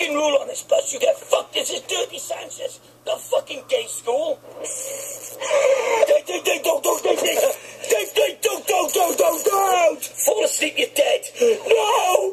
fucking rule on this bus. You get fucked. This is Dirty Sanchez, the fucking gay school. Don't. Fall asleep, you're dead. No!